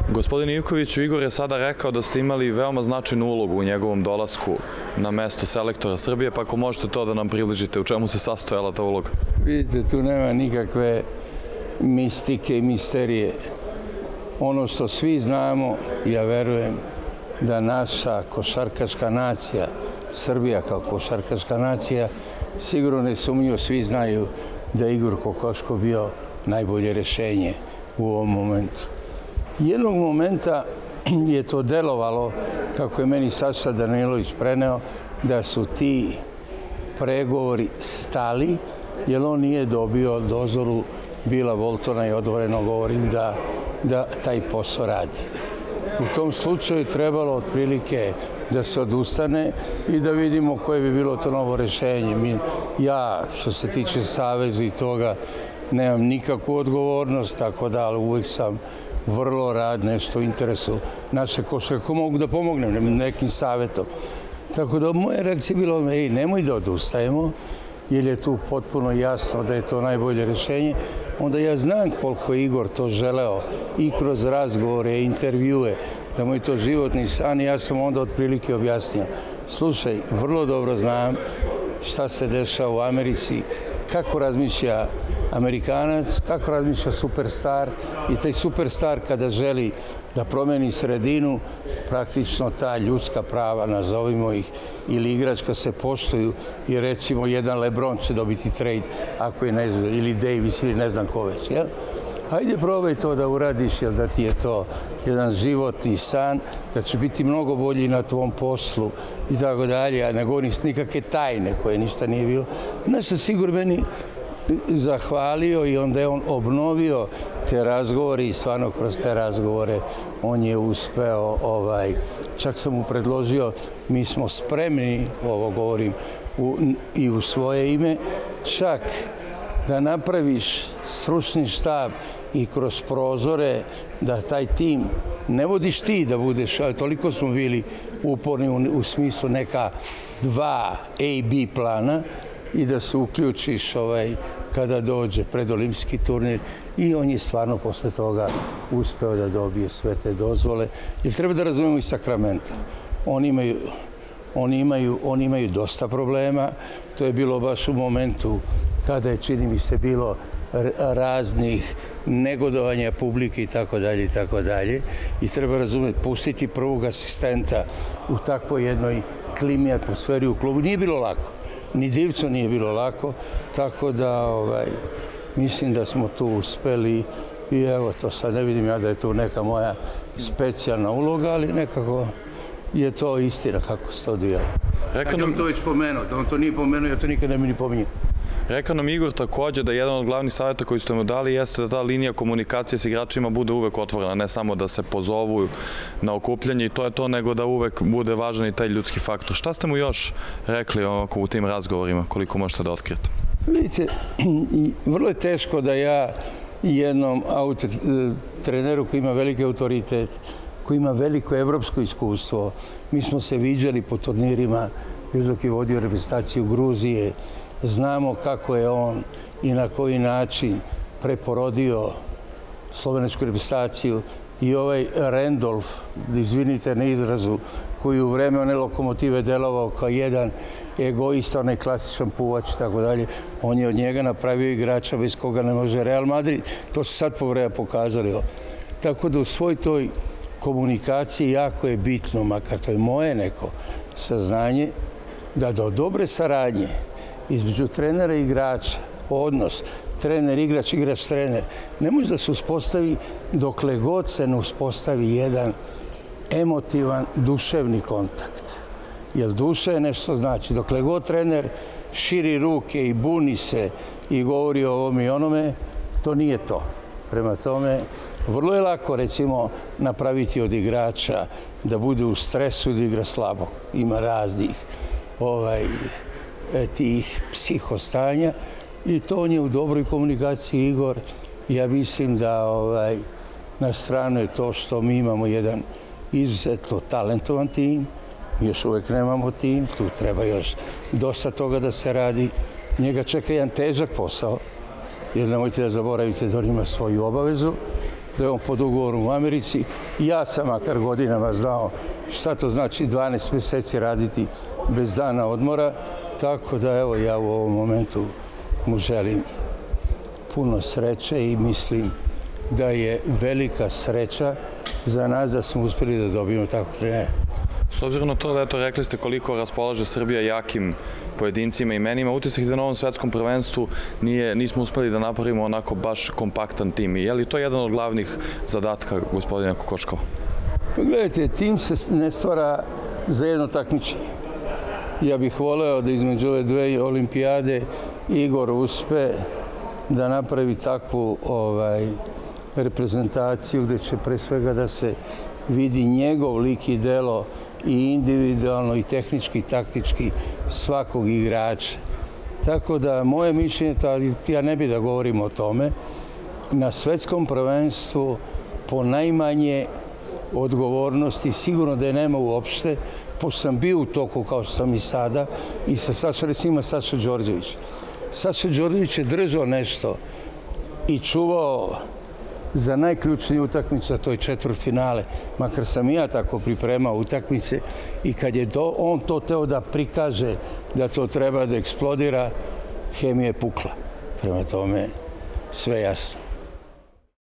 Gospodin Ivkoviću, Igor je sada rekao da ste imali veoma značajnu ulogu u njegovom dolasku na mesto selektora Srbije, pa ako možete to da nam približite, u čemu se sastojala ta uloga? Vidite, tu nema nikakve mistike i misterije. Ono što svi znamo, ja verujem da naša košarkaška nacija, Srbija kao košarkaška nacija, sigurno nesumnjivo svi znaju da je Igor Kokoškov bio najbolje rešenje u ovom momentu. Jednog momenta je to delovalo, kako je meni Saša Danilović preneo, da su ti pregovori stali, jer on nije dobio dozvolu Bila Voltona i otvoreno govorim da taj posao radi. U tom slučaju trebalo otprilike da se odustane i da vidimo koje bi bilo to novo rešenje. Ja, što se tiče saveza i toga, nemam nikakvu odgovornost, tako da uvijek sam vrlo rad nešto u interesu naše košarke. Ako mogu da pomognem nekim savjetom. Tako da moja reakcija je bila, nemoj da odustajemo, jer je tu potpuno jasno da je to najbolje rešenje. Onda ja znam koliko je Igor to želeo i kroz razgovore, intervjue, da mu je to životni san i ja sam onda otprilike objasnio. Slušaj, vrlo dobro znam šta se dešava u Americi, kako razmišlja Amerikanac, kako razmišlja superstar i taj superstar kada želi da promeni sredinu, praktično ta ljudska prava, nazovimo ih, ili igračka se poštuju i recimo jedan LeBron će dobiti trade ako je ne znam, ili Davis ili ne znam ko već. Ja? Hajde probaj to da uradiš, jer da ti je to jedan životni san, da će biti mnogo bolji na tvom poslu i tako dalje, a ne govorim s nikakve tajne koje ništa nije bilo. Znaš se sigurno meni zahvalio i onda je on obnovio te razgovore i stvarno kroz te razgovore on je uspeo, čak sam mu predložio, mi smo spremni, ovo govorim i u svoje ime, čak da napraviš stručni štab i kroz prozore da taj tim ne vodiš ti da budeš, ali toliko smo bili uporni u smislu neka 2 A, B plana i da se uključiš kada dođe predolimpijski turnir i on je stvarno posle toga uspeo da dobije sve te dozvole. Jer treba da razumemo i Sakramento. Oni imaju dosta problema. To je bilo baš u momentu kada je, čini mi se, bilo raznih negodovanja publike i tako dalje i tako dalje. I treba razumeti, pustiti prvog asistenta u takvoj jednoj klimi atmosferi u klubu. Nije bilo lako. Ni Divcu nije bilo lako, tako da mislim da smo tu uspeli i evo to sad ne vidim ja da je tu neka moja specijalna uloga, ali nekako je to istina kako se to odvijalo. Kad je on to već pomenuo, da on to nije pomenuo, ja to nikad ne bi ni pominjao. Rekao nam Igor također da jedan od glavnih savjeta koji ste mu dali jeste da ta linija komunikacije s igračima bude uvek otvorena, ne samo da se pozovu na okupljanje i to je to, nego da uvek bude važan i taj ljudski faktor. Šta ste mu još rekli u tim razgovorima, koliko možete da otkrijete? Vidite, vrlo je teško da ja jednom treneru koji ima veliki autoritet, koji ima veliko evropsko iskustvo, mi smo se viđali po turnirima, još dok je vodio reprezentaciju Gruzije, znamo kako je on i na koji način preporodio slovenačku reprezentaciju i ovaj Randolph, izvinite na izrazu, koji u vreme one Lokomotive delovao kao jedan egoista, onaj klasičan puvač i tako dalje, on je od njega napravio igrača bez koga ne može Real Madrid. To se sad po vreme pokazali. Tako da u svoj toj komunikaciji jako je bitno, makar to je moje neko saznanje, da do dobre saradnje između trenera i igrača, odnos trener-igrač, igrač-trener, ne može da se uspostavi dokle god se ne uspostavi jedan emotivan, duševni kontakt. Jer duša je nešto znači. Dokle god trener širi ruke i buni se i govori o ovom i onome, to nije to. Prema tome, vrlo je lako, recimo, napraviti od igrača da bude u stresu i da igra slabo. Ima raznih tih psihostanja i to on je u dobroj komunikaciji, Igor. Ja mislim da na stranu je to što mi imamo jedan izuzetno talentovan tim, još uvek nemamo tim, tu treba još dosta toga da se radi. Njega čeka jedan težak posao, jer nemojte da zaboravite da on ima svoju obavezu, da je on pod ugovorom u Americi. Ja sam makar godinama znao šta to znači 12 meseci raditi bez dana odmora, tako da evo ja u ovom momentu mu želim puno sreće i mislim da je velika sreća za nas da smo uspeli da dobijemo tako trenera. S obzirom na to da, eto, rekli ste koliko raspolaže Srbija jakim pojedincima i imenima, utisak da na ovom svetskom prvenstvu nismo uspeli da napravimo onako baš kompaktan tim. Je li to jedan od glavnih zadatka gospodina Kokoškova? Pa gledajte, tim se ne stvara za jedno takmičenje. Ja bih voleo da između ove dve olimpijade Igor uspe da napravi takvu reprezentaciju gde će pre svega da se vidi njegov lik i delo i individualno i tehnički i taktički svakog igrača. Tako da moje mišljenje, ja ne bih da govorim o tome, na svetskom prvenstvu po najmanje odgovornosti sigurno da je nema uopšte, pošto sam bio u toku kao što sam i sada i sa Saša Đorđević. Saša Đorđević je držao nešto i čuvao za najključnije utakmice, a to je četvrtfinale. Makar sam i ja tako pripremao utakmice i kad je on to teo da prikaže da to treba da eksplodira, hemija je pukla. Prema tome, sve jasno.